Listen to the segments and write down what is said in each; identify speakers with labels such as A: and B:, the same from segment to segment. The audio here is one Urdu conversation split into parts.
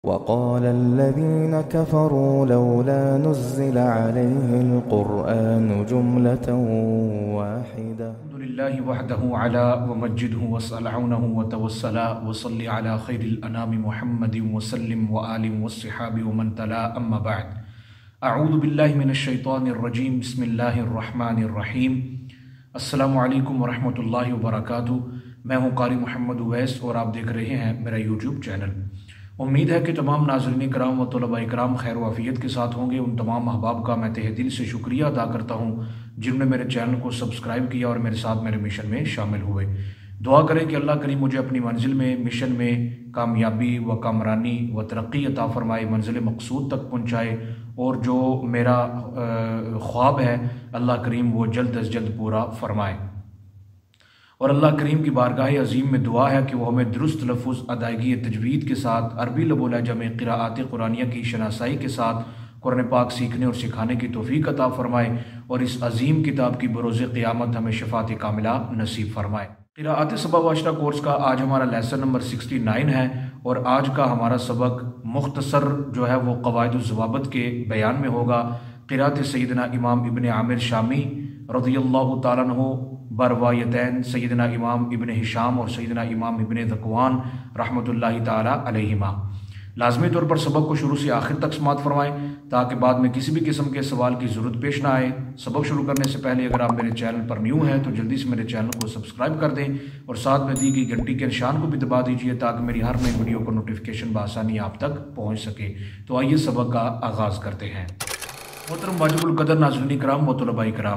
A: وقال الذين كفروا لولا نزل عليه القرآن جملة واحدة.
B: الحمد لله وحده على ومجده وصلعونه وتوسلا وصلي على خير الأنام محمد وسلم وآل والصحاب ومن تلا أما بعد. اعوذ باللہ من الشیطان الرجیم بسم اللہ الرحمن الرحیم. السلام علیکم ورحمۃ اللہ وبرکاتہ. میں ہوں قاری محمد اویس اور آپ دیکھ رہے ہیں میرا یوٹیوب چینل. امید ہے کہ تمام ناظرین کرام و طلباء کرام خیر و عافیت کے ساتھ ہوں گے. ان تمام احباب کا میں تہ دل سے شکریہ ادا کرتا ہوں جنہوں نے میرے چینل کو سبسکرائب کیا اور میرے ساتھ میرے مشن میں شامل ہوئے. دعا کریں کہ اللہ کریم مجھے اپنی منزل میں مشن میں کامیابی و کامرانی و ترقی عطا فرمائے، منزل مقصود تک پہنچائے، اور جو میرا خواب ہے اللہ کریم وہ جلد از جلد پورا فرمائے. اور اللہ کریم کی بارگاہ عظیم میں دعا ہے کہ وہ ہمیں درست لفظ ادائیگی تجوید کے ساتھ عربی لب و لہجہ میں قراءات قرآنیہ کی شناسائی کے ساتھ قرآن پاک سیکھنے اور سکھانے کی توفیق عطا فرمائے، اور اس عظیم کتاب کی بروز قیامت ہمیں شفاعت کاملہ نصیب فرمائے. قراءات سبع و عشرہ کورس کا آج ہمارا لیسن نمبر 69 ہے، اور آج کا ہمارا سبق مختصر جو ہے وہ قواعد الضوابط کے بیان میں ہوگا. قراءت سیدنا امام ابن عامر شامی رضی اللہ تعالیٰ عنہ بروایتین سیدنا امام ابن ہشام اور سیدنا امام ابن ذکوان رحمۃ اللہ تعالیٰ علیہما. لازمی طور پر سبق کو شروع سے آخر تک سماعت فرمائیں تاکہ بعد میں کسی بھی قسم کے سوال کی ضرورت پیش نہ آئے. سبق شروع کرنے سے پہلے اگر آپ میرے چینل پر نیو ہیں تو جلدی سے میرے چینل کو سبسکرائب کر دیں اور ساتھ میں دی گئی گھنٹی کے نشان کو بھی دبا دیجیے تاکہ میری ہر نئی ویڈیو کو نوٹیفیکیشن بآسانی آپ تک پہنچ سکے. تو آئیے سبق کا آغاز کرتے ہیں. محترم واجب القدر ناظرین کرام و طلباء کرام،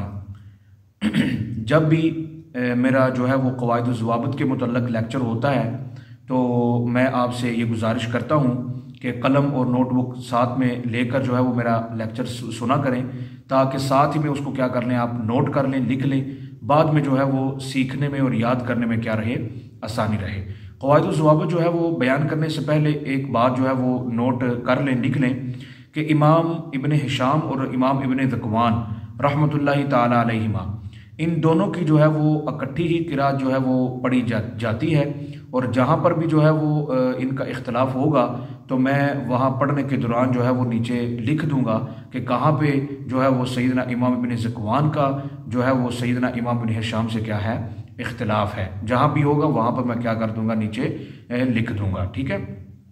B: جب بھی میرا جو ہے وہ قواعد الضوابط کے متعلق لیکچر ہوتا ہے تو میں آپ سے یہ گزارش کرتا ہوں کہ قلم اور نوٹ بک ساتھ میں لے کر جو ہے وہ میرا لیکچر سنا کریں تاکہ ساتھ ہی میں اس کو کیا کر لیں، آپ نوٹ کر لیں، لکھ لیں. بعد میں جو ہے وہ سیکھنے میں اور یاد کرنے میں کیا رہے، آسانی رہے. قواعد الضوابط جو ہے وہ بیان کرنے سے پہلے ایک بات جو ہے وہ نوٹ کر لیں، لکھ لیں کہ امام ابن ہشام اور امام ابن ذکوان رحمۃ اللہ تعالیٰ علیہما، ان دونوں کی جو ہے وہ اکٹھی ہی قرات جو ہے وہ پڑھی جاتی ہے، اور جہاں پر بھی جو ہے وہ ان کا اختلاف ہوگا تو میں وہاں پڑھنے کے دوران جو ہے وہ نیچے لکھ دوں گا کہ کہاں پہ جو ہے وہ سیدنا امام ابن ذکوان کا جو ہے وہ سیدنا امام ابن ہشام سے کیا ہے، اختلاف ہے. جہاں بھی ہوگا وہاں پر میں کیا کر دوں گا، نیچے لکھ دوں گا. ٹھیک ہے.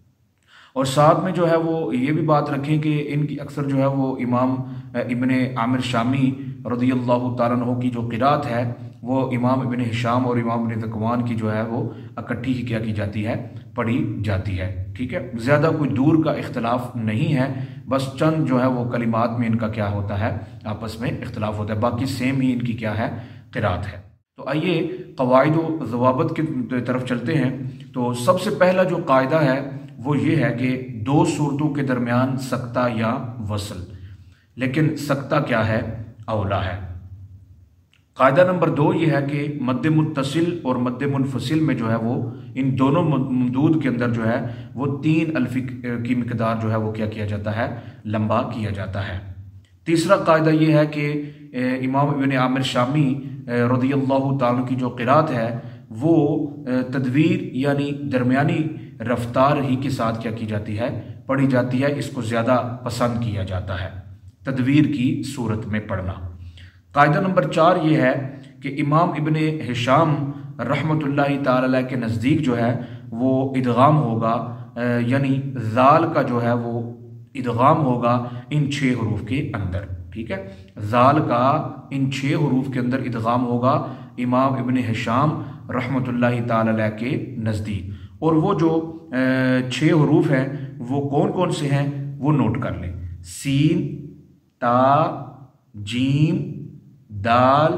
B: اور ساتھ میں جو ہے وہ یہ بھی بات رکھیں کہ ان کی اکثر جو ہے وہ امام ابن عامر شامی رضی اللہ تعالیٰ عنہ کی جو قرات ہے وہ امام ابن ہشام اور امام ابن ذکوان کی جو ہے وہ اکٹھی ہی کیا کی جاتی ہے، پڑھی جاتی ہے. ٹھیک ہے. زیادہ کوئی دور کا اختلاف نہیں ہے، بس چند جو ہے وہ کلمات میں ان کا کیا ہوتا ہے، آپس میں اختلاف ہوتا ہے، باقی سیم ہی ان کی کیا ہے، قرات ہے. تو آئیے قواعد و ضوابط کی طرف چلتے ہیں. تو سب سے پہلا جو قاعدہ ہے وہ یہ ہے کہ دو صورتوں کے درمیان سکتہ یا وصل، لیکن سکتہ کیا ہے، اولا ہے. قاعدہ نمبر 2 یہ ہے کہ مد متصل اور مد منفصل میں جو ہے وہ ان دونوں ممدود کے اندر جو ہے وہ 3 الف کی مقدار جو ہے وہ کیا جاتا ہے، لمبا کیا جاتا ہے. تیسرا قاعدہ یہ ہے کہ امام ابن عامر شامی رضی اللہ تعالیٰ کی جو قرات ہے وہ تدویر یعنی درمیانی رفتار ہی کے ساتھ کیا کی جاتی ہے، پڑھی جاتی ہے. اس کو زیادہ پسند کیا جاتا ہے تدویر کی صورت میں پڑھنا. قاعدہ نمبر 4 یہ ہے کہ امام ابن ہشام رحمۃ اللہ تعالی علیہ کے نزدیک جو ہے وہ ادغام ہوگا، یعنی ذال کا جو ہے وہ ادغام ہوگا ان 6 حروف کے اندر. ٹھیک ہے. ذال کا ان 6 حروف کے اندر ادغام ہوگا امام ابن ہشام رحمۃ اللہ تعالی علیہ کے نزدیک. اور وہ جو 6 حروف ہیں وہ کون کون سے ہیں وہ نوٹ کر لیں. سین، تا، جیم، دال،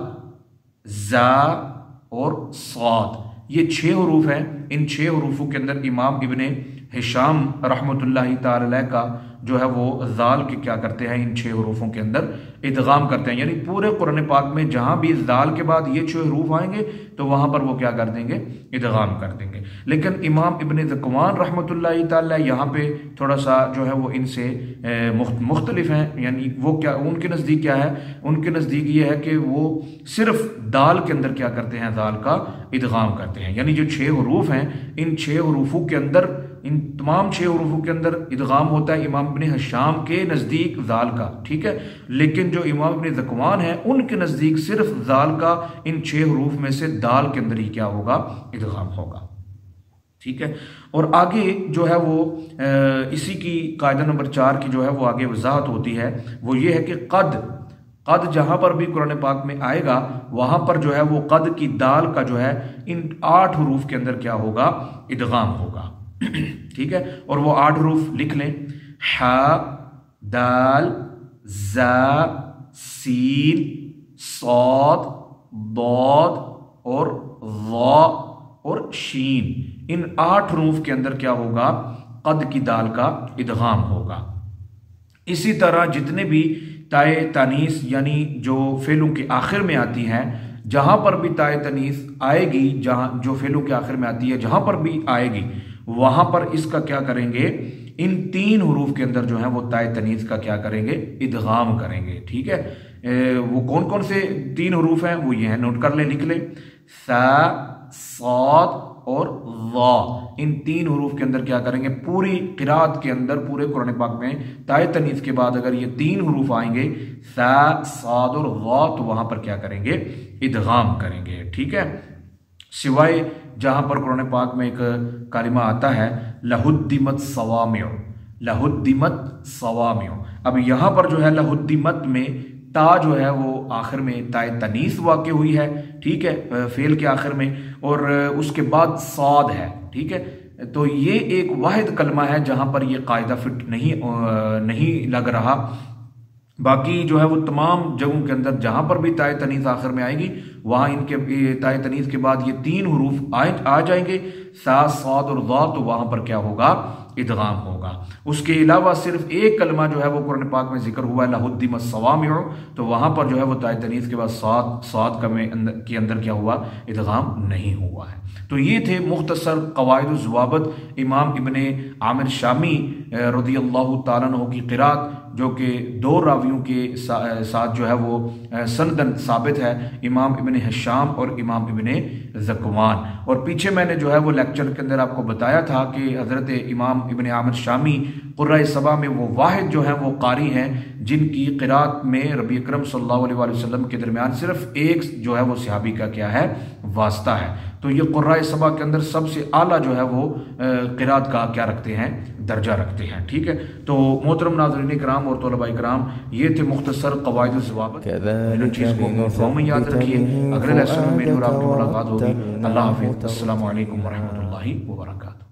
B: زا اور صاد، یہ 6 حروف ہیں. ان 6 حروفوں کے اندر امام ابن ہشام رحمۃ اللہ تعالی علیہ کا جو ہے وہ ذال کے کیا کرتے ہیں، ان 6 حروفوں کے اندر ادغام کرتے ہیں. یعنی پورے قرآن پاک میں جہاں بھی ذال کے بعد یہ 6 حروف آئیں گے تو وہاں پر وہ کیا کر دیں گے، ادغام کر دیں گے. لیکن امام ابن ذکوان رحمۃ اللہ تعالی یہاں پہ تھوڑا سا جو ہے وہ ان سے مختلف ہیں. یعنی وہ کیا، ان کے نزدیک کیا ہے، ان کے نزدیک یہ ہے کہ وہ صرف دال کے اندر کیا کرتے ہیں، ذال کا ادغام کرتے ہیں. یعنی جو 6 حروف ہیں ان 6 حروفوں کے اندر ان تمام 6 حروفوں کے اندر ادغام ہوتا ہے امام ابن ہشام کے نزدیک ذال کا، ٹھیک ہے، لیکن جو امام ابن ذکوان ہے ان کے نزدیک صرف ذال کا ان 6 حروف میں سے دال کے اندر ہی کیا ہوگا، ادغام ہوگا، ٹھیک ہے۔ اور آگے جو ہے وہ اسی کی قاعدہ نمبر 4 کی جو ہے وہ آگے وضاحت ہوتی ہے، وہ یہ ہے کہ قد جہاں پر بھی قرآن پاک میں آئے گا وہاں پر جو ہے وہ قد کی دال کا جو ہے ان 8 حروف کے اندر کیا ہوگا، ادغام ہوگا، ٹھیک ہے۔ اور وہ 8 حروف لکھ لیں، ح، دال، زا، سین، صاد، ضاد اور ظا اور شین، ان 8 حروف کے اندر کیا ہوگا، قد کی دال کا ادغام ہوگا۔ اسی طرح جتنے بھی تائے تانیث یعنی جو فعلوں کے آخر میں آتی ہیں، جہاں پر بھی تائے تانیث آئے گی، جہاں جو فعلوں کے آخر میں آتی ہے جہاں پر بھی آئے گی وہاں پر اس کا کیا کریں گے، ان 3 حروف کے اندر جو ہیں وہ تائے تانیث کا کیا کریں گے، ادغام کریں گے، ٹھیک ہے۔ وہ کون کون سے 3 حروف ہیں وہ یہ ہیں، نوٹ کر لیں، لکھ لیں، ثا، صاد اور ظا، ان 3 حروف کے اندر کیا کریں گے، پوری قرات کے اندر پورے قرآن پاک میں تائے تانیث کے بعد اگر یہ 3 حروف آئیں گے، ثا، صاد اور ظا، تو وہاں پر کیا کریں گے، ادغام کریں گے، ٹھیک ہے۔ سوائے جہاں پر قرآن پاک میں ایک کلمہ آتا ہے لہدمت صوامع، لہدمت صوامع، اب یہاں پر جو ہے لہدمت میں تا جو ہے وہ آخر میں تائے تانیث واقع ہوئی ہے، ٹھیک ہے، فعل کے آخر میں، اور اس کے بعد صاد ہے، ٹھیک ہے۔ تو یہ ایک واحد کلمہ ہے جہاں پر یہ قاعدہ فٹ نہیں لگ رہا، باقی جو ہے وہ تمام جگہوں کے اندر جہاں پر بھی تائے تانیث آخر میں آئے گی وہاں ان کے تائے تانیث کے بعد یہ 3 حروف آ جائیں گے، ثا، صاد اور ظا، تو وہاں پر کیا ہوگا، ادغام ہوگا۔ اس کے علاوہ صرف ایک کلمہ جو ہے وہ قرآن پاک میں ذکر ہوا ہے لہدمت صوامع، تو وہاں پر جو ہے وہ تائے تانیث کے بعد صاد کے اندر کیا ہوا، ادغام نہیں ہوا ہے۔ تو یہ تھے مختصر قواعد و ضوابط امام ابن عامر شامی رضی اللہ تعالیٰ عنہ کی قرات، جو کہ 2 راویوں کے ساتھ جو ہے وہ سندن ثابت ہے، امام ابن ہشام اور امام ابن ذکوان۔ اور پیچھے میں نے جو ہے وہ لیکچر کے اندر آپ کو بتایا تھا کہ حضرت امام ابن عامر شامی قرۂ سبا میں وہ واحد جو ہیں وہ قاری ہیں جن کی قرات میں ربی اکرم صلی اللہ علیہ وسلم کے درمیان صرف ایک جو ہے وہ صحابی کا کیا ہے، واسطہ ہے۔ تو یہ قرۂ سبا کے اندر سب سے اعلیٰ جو ہے وہ قرات کا کیا رکھتے ہیں، درجہ رکھتے ہیں، ٹھیک ہے۔ تو محترم ناظرین کرام اور طلباء کرام، یہ تھے مختصر قواعد و ضوابط، ان چیز کو میں یاد رکھیے۔ اگلے لیسن میں میری اور آپ کی ملاقات ہوگی۔ اللہ حافظ، السلام علیکم ورحمۃ اللہ وبرکاتہ۔